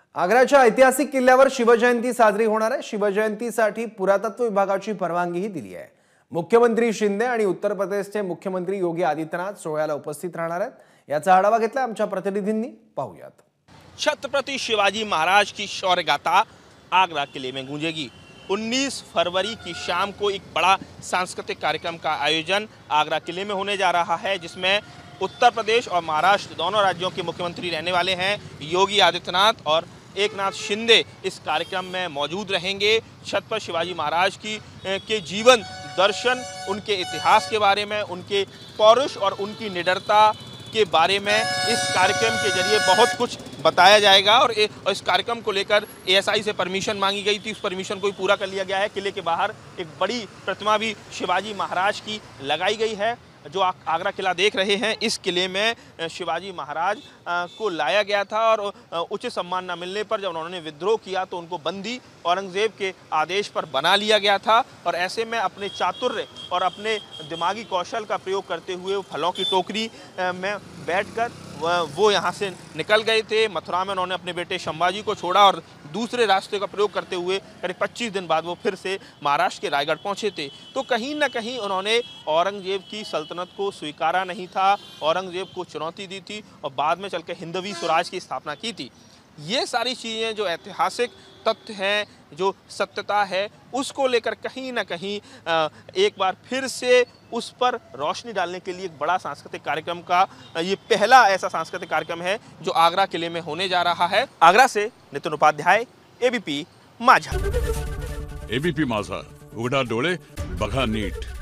आग्र्याच्या ऐतिहासिक किल्ल्यावर शिवजयंती साजरी होणार आहे। शिवजयंतीसाठी पुरातत्व विभागाची परवानगीही दिली आहे। मुख्यमंत्री शिंदे आणि उत्तर प्रदेशचे मुख्यमंत्री योगी आदित्यनाथ सोहळ्याला उपस्थित राहणार आहेत। याचा आढावा घेतला आमच्या प्रतिनिधींनी, पाहूयात। छत्रपति शिवाजी महाराज की शौर्य गाथा आगरा किले में गूंजेगी। 19 फरवरी की शाम को एक बड़ा सांस्कृतिक कार्यक्रम का आयोजन आगरा किले में होने जा रहा है, जिसमें उत्तर प्रदेश और महाराष्ट्र दोनों राज्यों के मुख्यमंत्री रहने वाले हैं। योगी आदित्यनाथ और एकनाथ शिंदे इस कार्यक्रम में मौजूद रहेंगे। छत्रपति शिवाजी महाराज के जीवन दर्शन, उनके इतिहास के बारे में, उनके पौरुष और उनकी निडरता के बारे में इस कार्यक्रम के जरिए बहुत कुछ बताया जाएगा। और इस कार्यक्रम को लेकर एएसआई से परमिशन मांगी गई थी, उस परमिशन को भी पूरा कर लिया गया है। किले के बाहर एक बड़ी प्रतिमा भी शिवाजी महाराज की लगाई गई है। जो आगरा किला देख रहे हैं, इस किले में शिवाजी महाराज को लाया गया था और उचित सम्मान न मिलने पर जब उन्होंने विद्रोह किया तो उनको बंदी औरंगजेब के आदेश पर बना लिया गया था। और ऐसे में अपने चातुर्य और अपने दिमागी कौशल का प्रयोग करते हुए फलों की टोकरी में बैठकर वो यहाँ से निकल गए थे। मथुरा में उन्होंने अपने बेटे संभाजी को छोड़ा और दूसरे रास्ते का प्रयोग करते हुए करीब 25 दिन बाद वो फिर से महाराष्ट्र के रायगढ़ पहुँचे थे। तो कहीं ना कहीं उन्होंने औरंगजेब की सल्तनत को स्वीकारा नहीं था, औरंगजेब को चुनौती दी थी और बाद में चलकर हिंदवी स्वराज की स्थापना की थी। ये सारी चीज़ें जो ऐतिहासिक तथ्य हैं, जो सत्यता है, उसको लेकर कहीं ना कहीं एक बार फिर से उस पर रोशनी डालने के लिए एक बड़ा सांस्कृतिक कार्यक्रम का ये पहला ऐसा सांस्कृतिक कार्यक्रम है जो आगरा किले में होने जा रहा है। आगरा से नितिन उपाध्याय, एबीपी माझा। एबीपी माझा, उघडा डोळे बघा नीट।